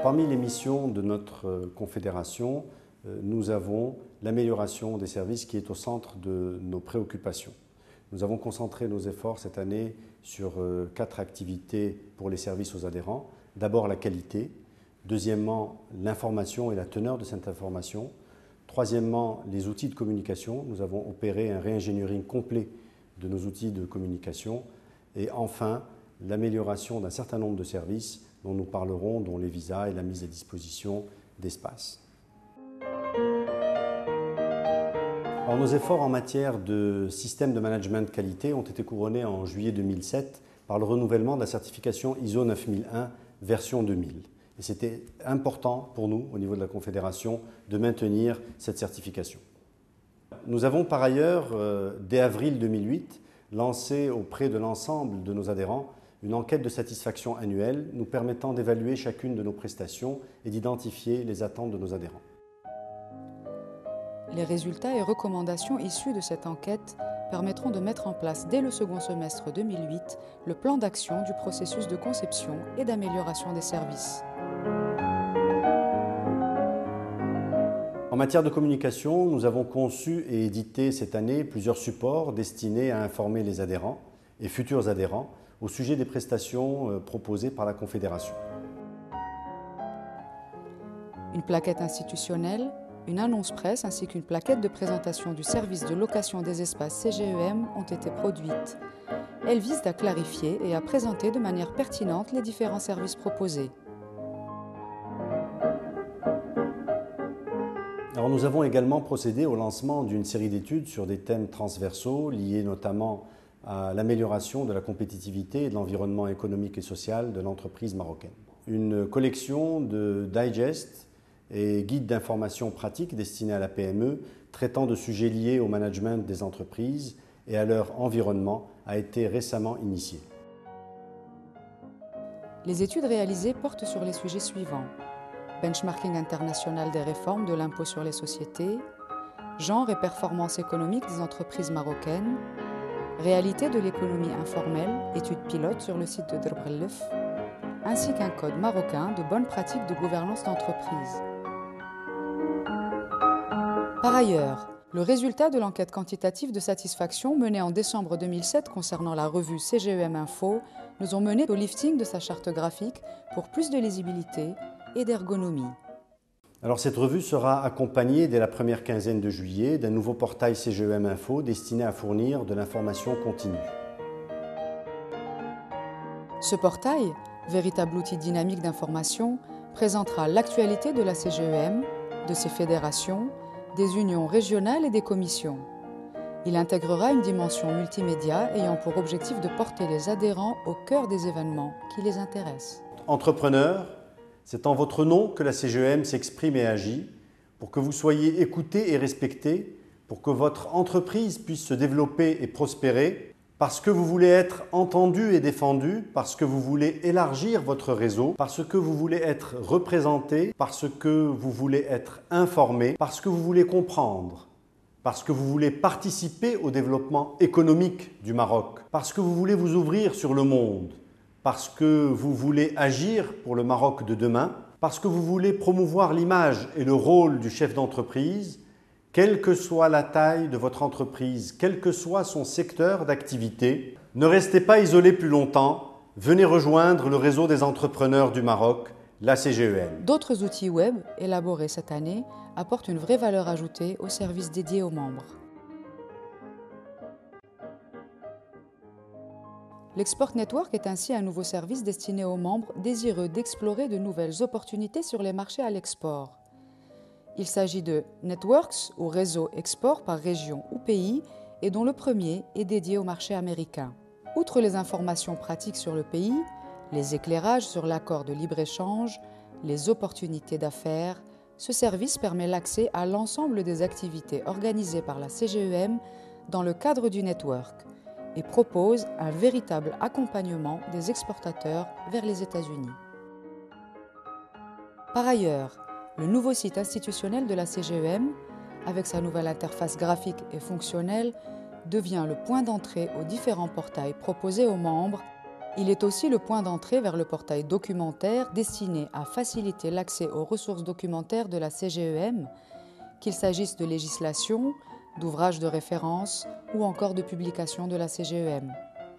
Parmi les missions de notre confédération, nous avons l'amélioration des services qui est au centre de nos préoccupations. Nous avons concentré nos efforts cette année sur 4 activités pour les services aux adhérents. D'abord la qualité, deuxièmement l'information et la teneur de cette information, troisièmement les outils de communication. Nous avons opéré un réingéniering complet de nos outils de communication et enfin l'amélioration d'un certain nombre de services dont nous parlerons, dont les visas et la mise à disposition d'espaces. Alors, nos efforts en matière de système de management de qualité ont été couronnés en juillet 2007 par le renouvellement de la certification ISO 9001 version 2000. Et c'était important pour nous, au niveau de la Confédération, de maintenir cette certification. Nous avons par ailleurs, dès avril 2008, lancé auprès de l'ensemble de nos adhérents une enquête de satisfaction annuelle nous permettant d'évaluer chacune de nos prestations et d'identifier les attentes de nos adhérents. Les résultats et recommandations issus de cette enquête permettront de mettre en place dès le second semestre 2008 le plan d'action du processus de conception et d'amélioration des services. En matière de communication, nous avons conçu et édité cette année plusieurs supports destinés à informer les adhérents et futurs adhérents au sujet des prestations proposées par la Confédération. Une plaquette institutionnelle, une annonce presse ainsi qu'une plaquette de présentation du service de location des espaces CGEM ont été produites. Elles visent à clarifier et à présenter de manière pertinente les différents services proposés. Alors, nous avons également procédé au lancement d'une série d'études sur des thèmes transversaux liés notamment à l'amélioration de la compétitivité et de l'environnement économique et social de l'entreprise marocaine. Une collection de digests et guides d'information pratiques destinés à la PME traitant de sujets liés au management des entreprises et à leur environnement a été récemment initiée. Les études réalisées portent sur les sujets suivants: benchmarking international des réformes de l'impôt sur les sociétés, genre et performance économique des entreprises marocaines, réalité de l'économie informelle, étude pilote sur le site de Drbrelef, ainsi qu'un code marocain de bonnes pratiques de gouvernance d'entreprise. Par ailleurs, le résultat de l'enquête quantitative de satisfaction menée en décembre 2007 concernant la revue CGEM Info nous ont mené au lifting de sa charte graphique pour plus de lisibilité et d'ergonomie. Alors, cette revue sera accompagnée dès la première quinzaine de juillet d'un nouveau portail CGEM Info destiné à fournir de l'information continue. Ce portail, véritable outil dynamique d'information, présentera l'actualité de la CGEM, de ses fédérations, des unions régionales et des commissions. Il intégrera une dimension multimédia ayant pour objectif de porter les adhérents au cœur des événements qui les intéressent. Entrepreneurs, c'est en votre nom que la CGEM s'exprime et agit pour que vous soyez écoutés et respectés, pour que votre entreprise puisse se développer et prospérer, parce que vous voulez être entendu et défendu, parce que vous voulez élargir votre réseau, parce que vous voulez être représenté, parce que vous voulez être informé, parce que vous voulez comprendre, parce que vous voulez participer au développement économique du Maroc, parce que vous voulez vous ouvrir sur le monde, parce que vous voulez agir pour le Maroc de demain, parce que vous voulez promouvoir l'image et le rôle du chef d'entreprise, quelle que soit la taille de votre entreprise, quel que soit son secteur d'activité. Ne restez pas isolés plus longtemps, venez rejoindre le réseau des entrepreneurs du Maroc, la CGEM. D'autres outils web élaborés cette année apportent une vraie valeur ajoutée aux services dédiés aux membres. L'Export Network est ainsi un nouveau service destiné aux membres désireux d'explorer de nouvelles opportunités sur les marchés à l'export. Il s'agit de networks ou réseaux export par région ou pays et dont le premier est dédié au marché américain. Outre les informations pratiques sur le pays, les éclairages sur l'accord de libre-échange, les opportunités d'affaires, ce service permet l'accès à l'ensemble des activités organisées par la CGEM dans le cadre du network et propose un véritable accompagnement des exportateurs vers les États-Unis. Par ailleurs, le nouveau site institutionnel de la CGEM, avec sa nouvelle interface graphique et fonctionnelle, devient le point d'entrée aux différents portails proposés aux membres Il est aussi le point d'entrée vers le portail documentaire destiné à faciliter l'accès aux ressources documentaires de la CGEM, qu'il s'agisse de législation, d'ouvrages de référence ou encore de publications de la CGEM.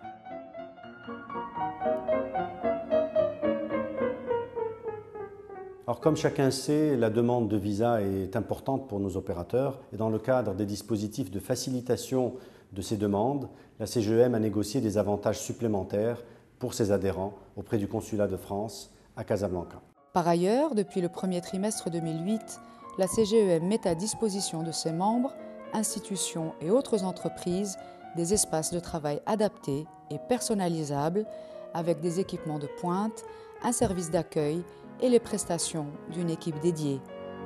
Alors, comme chacun sait, la demande de visa est importante pour nos opérateurs et dans le cadre des dispositifs de facilitation de ces demandes, la CGEM a négocié des avantages supplémentaires pour ses adhérents auprès du Consulat de France à Casablanca. Par ailleurs, depuis le premier trimestre 2008, la CGEM met à disposition de ses membres, institutions et autres entreprises des espaces de travail adaptés et personnalisables avec des équipements de pointe, un service d'accueil et les prestations d'une équipe dédiée.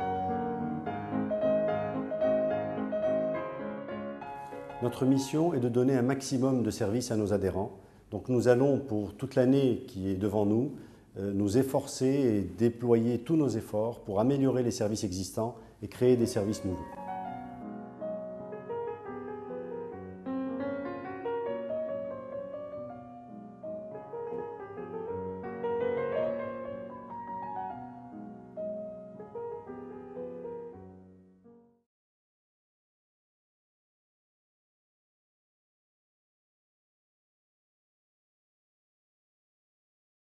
Notre mission est de donner un maximum de services à nos adhérents. Donc nous allons, pour toute l'année qui est devant nous, nous efforcer et déployer tous nos efforts pour améliorer les services existants et créer des services nouveaux.